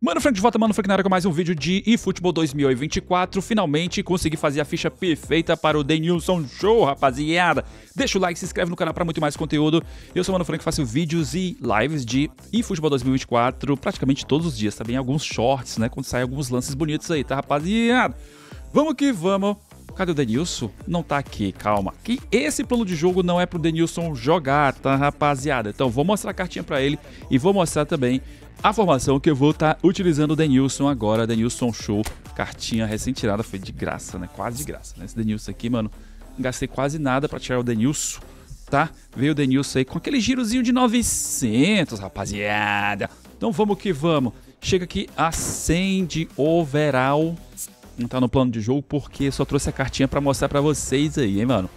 Mano Frank de volta, Mano Frank na área com mais um vídeo de eFootball 2024. Finalmente consegui fazer a ficha perfeita para o Denilson Show, rapaziada. Deixa o like, se inscreve no canal para muito mais conteúdo. Eu sou o Mano Frank, faço vídeos e lives de eFootball 2024 praticamente todos os dias. Também alguns shorts, né, quando saem alguns lances bonitos aí, tá, rapaziada? Vamos que vamos. Cadê o Denilson? Não tá aqui, calma. Que esse plano de jogo não é pro Denilson jogar, tá, rapaziada? Então vou mostrar a cartinha pra ele e vou mostrar também a formação que eu vou estar utilizando o Denilson agora. Denilson Show, cartinha recém-tirada, foi de graça, né? Quase de graça, né? Esse Denilson aqui, mano, não gastei quase nada pra tirar o Denilson, tá? Veio o Denilson aí com aquele girozinho de 900, rapaziada. Então vamos que vamos. Chega aqui, acende overall. Não tá no plano de jogo porque só trouxe a cartinha pra mostrar pra vocês aí, hein, mano.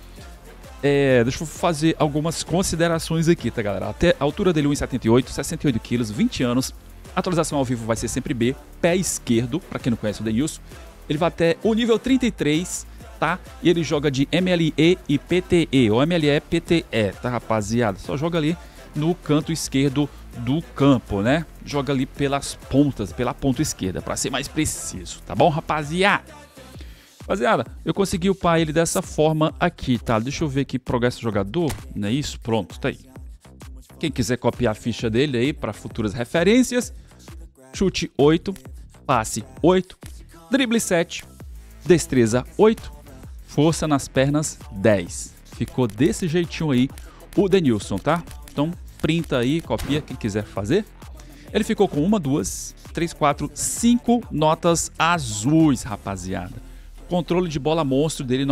Deixa eu fazer algumas considerações aqui, tá, galera? Até a altura dele 1,78, 68 quilos, 20 anos. A atualização ao vivo vai ser sempre B, pé esquerdo, pra quem não conhece o Denilson. Ele vai até o nível 33, tá? E ele joga de MLE e PTE, ou MLE PTE, tá, rapaziada? Só joga ali no canto esquerdo do campo, né? Joga ali pelas pontas, pela ponta esquerda, pra ser mais preciso, tá bom, rapaziada? Rapaziada, eu consegui upar ele dessa forma aqui, tá? Deixa eu ver aqui, progresso do jogador, não é isso? Pronto, tá aí. Quem quiser copiar a ficha dele aí para futuras referências, chute 8, passe 8, drible 7, destreza 8, força nas pernas 10. Ficou desse jeitinho aí o Denilson, tá? Então printa aí, copia quem quiser fazer. Ele ficou com 1, 2, 3, 4, 5 notas azuis, rapaziada. Controle de bola monstro dele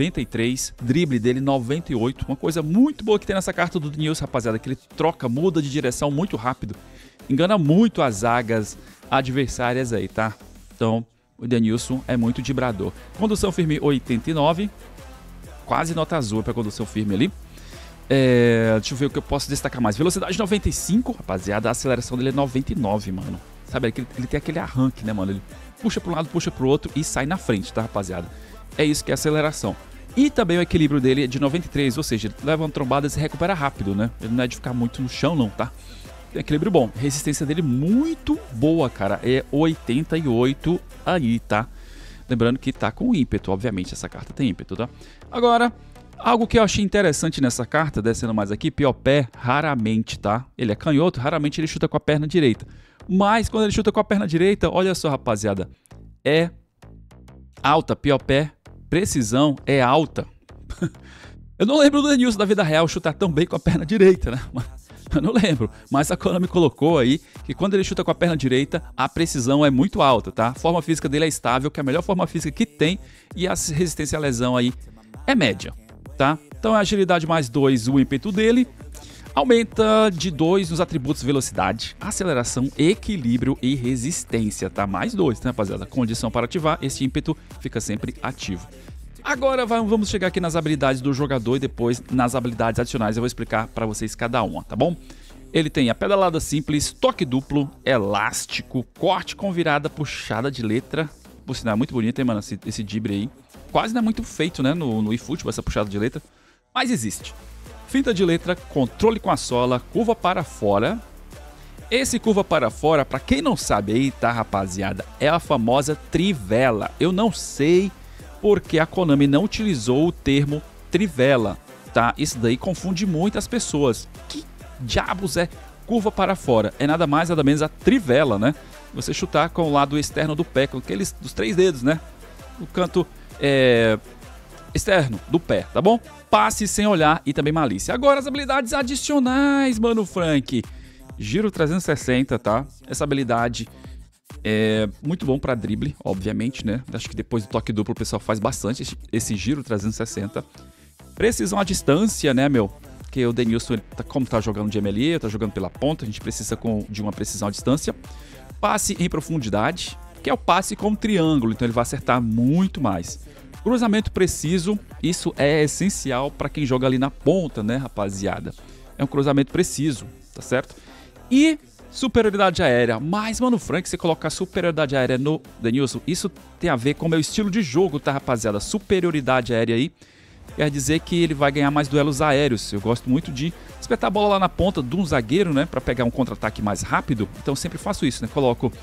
93, drible dele 98. Uma coisa muito boa que tem nessa carta do Denilson, rapaziada, que ele troca, muda de direção muito rápido. Engana muito as zagas adversárias aí, tá? Então, o Denilson é muito dibrador. Condução firme 89, quase nota azul para condução firme ali. Deixa eu ver o que eu posso destacar mais. Velocidade 95, rapaziada, a aceleração dele é 99, mano. Sabe, ele tem aquele arranque, né, mano? Ele puxa para um lado, puxa para o outro e sai na frente, tá, rapaziada? É isso que é aceleração. E também o equilíbrio dele é de 93, ou seja, ele leva uma trombada e se recupera rápido, né? Ele não é de ficar muito no chão, não, tá? Tem equilíbrio bom. Resistência dele muito boa, cara. É 88 aí, tá? Lembrando que tá com ímpeto, obviamente, essa carta tem ímpeto, tá? Agora, algo que eu achei interessante nessa carta, descendo mais aqui, pior pé, raramente, tá? Ele é canhoto, raramente ele chuta com a perna direita. Mas quando ele chuta com a perna direita, olha só, rapaziada, é alta, pior pé, precisão é alta. Eu não lembro do Denilson da vida real chutar tão bem com a perna direita, né? Eu não lembro, mas a Konami colocou aí que quando ele chuta com a perna direita, a precisão é muito alta, tá? A forma física dele é estável, que é a melhor forma física que tem, e a resistência à lesão aí é média, tá? Então a agilidade mais 2, o ímpeto dele. Aumenta de 2 nos atributos velocidade, aceleração, equilíbrio e resistência, tá? Mais 2, né, rapaziada? Condição para ativar, esse ímpeto fica sempre ativo. Agora vamos chegar aqui nas habilidades do jogador e depois nas habilidades adicionais eu vou explicar para vocês cada uma, tá bom? Ele tem a pedalada simples, toque duplo, elástico, corte com virada, puxada de letra. Por sinal, é muito bonito, hein, mano, esse drible aí. Quase não é muito feito, né, no eFootball, essa puxada de letra, mas existe. Finta de letra, controle com a sola, curva para fora. Esse curva para fora, para quem não sabe aí, tá, rapaziada, é a famosa trivela. Eu não sei porque a Konami não utilizou o termo trivela, tá? Isso daí confunde muitas pessoas. Que diabos é curva para fora? É nada mais, nada menos a trivela, né? Você chutar com o lado externo do pé, com aqueles dos 3 dedos, né? O canto externo do pé, tá bom? Passe sem olhar e também malícia. Agora as habilidades adicionais, Mano Frank. Giro 360, tá? Essa habilidade é muito bom para drible, obviamente, né? Acho que depois do toque duplo o pessoal faz bastante esse giro 360. Precisão à distância, né, meu? Porque o Denilson, como tá jogando de MLE, tá jogando pela ponta, a gente precisa de uma precisão à distância. Passe em profundidade, que é o passe com triângulo, então ele vai acertar muito mais. Cruzamento preciso, isso é essencial para quem joga ali na ponta, né, rapaziada? É um cruzamento preciso, tá certo? E superioridade aérea. Mas, Mano Frank, você colocar superioridade aérea no Denilson, isso tem a ver com o meu estilo de jogo, tá, rapaziada? Superioridade aérea aí quer dizer que ele vai ganhar mais duelos aéreos. Eu gosto muito de espetar a bola lá na ponta de um zagueiro, né, para pegar um contra-ataque mais rápido. Então, eu sempre faço isso, né? Coloco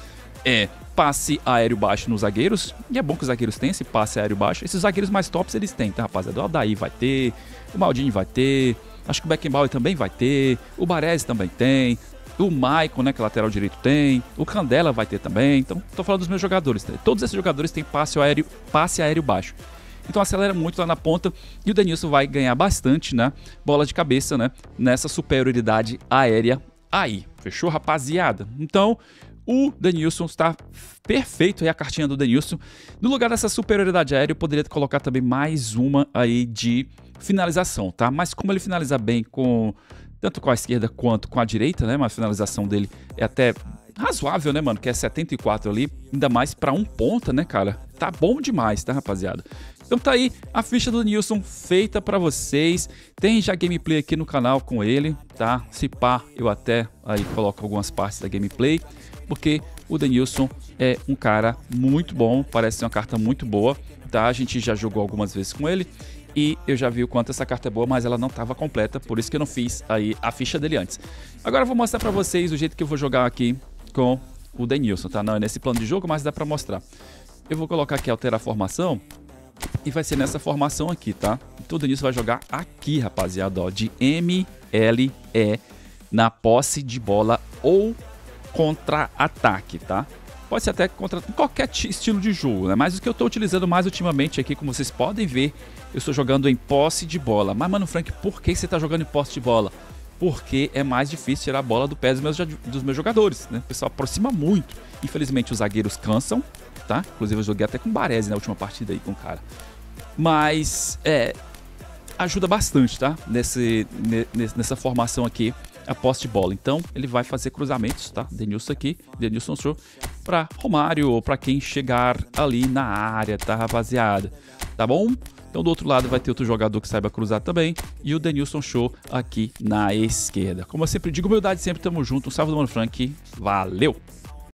é passe aéreo baixo nos zagueiros, e é bom que os zagueiros tenham esse passe aéreo baixo. Esses zagueiros mais tops eles têm, tá, rapaziada? O Aldair vai ter, o Maldini vai ter, acho que o Beckenbauer também vai ter, o Baresi também tem, o Maicon, né, que lateral direito tem, o Candela vai ter também. Então, tô falando dos meus jogadores, tá? Todos esses jogadores têm passe aéreo baixo. Então acelera muito lá na ponta e o Denilson vai ganhar bastante, né, bola de cabeça, né, nessa superioridade aérea aí. Fechou, rapaziada? Então, o Denilson está perfeito aí, a cartinha do Denilson. No lugar dessa superioridade aérea, eu poderia colocar também mais uma aí de finalização, tá? Mas como ele finaliza bem tanto com a esquerda quanto com a direita, né, mas a finalização dele é até razoável, né, mano, que é 74 ali, ainda mais pra um ponta, né, cara? Tá bom demais, tá, rapaziada? Então tá aí a ficha do Denilson feita pra vocês. Tem já gameplay aqui no canal com ele, tá? Se pá, eu até aí coloco algumas partes da gameplay, porque o Denilson é um cara muito bom, parece ser uma carta muito boa, tá? A gente já jogou algumas vezes com ele e eu já vi o quanto essa carta é boa, mas ela não estava completa, por isso que eu não fiz aí a ficha dele antes. Agora eu vou mostrar pra vocês o jeito que eu vou jogar aqui com o Denilson, tá? Não é nesse plano de jogo, mas dá pra mostrar. Eu vou colocar aqui alterar a formação e vai ser nessa formação aqui, tá? Então o Denilson vai jogar aqui, rapaziada, ó, de MLE na posse de bola ou contra-ataque, tá? Pode ser até contra qualquer estilo de jogo, né? Mas o que eu tô utilizando mais ultimamente aqui, como vocês podem ver, eu estou jogando em posse de bola. Mas, mano, Frank, por que você tá jogando em posse de bola? Porque é mais difícil tirar a bola do pé dos meus jogadores, né? O pessoal aproxima muito. Infelizmente, os zagueiros cansam, tá? Inclusive, eu joguei até com o Baresi na última partida aí com o cara. Mas, ajuda bastante, tá? Nessa formação aqui, a posse de bola. Então, ele vai fazer cruzamentos, tá? Denilson aqui, Denilson Show, pra Romário ou pra quem chegar ali na área, tá, rapaziada? Tá bom? Então, do outro lado vai ter outro jogador que saiba cruzar também. E o Denilson Show aqui na esquerda. Como eu sempre digo, humildade sempre, tamo junto. Um salve do Mano Frank. Valeu!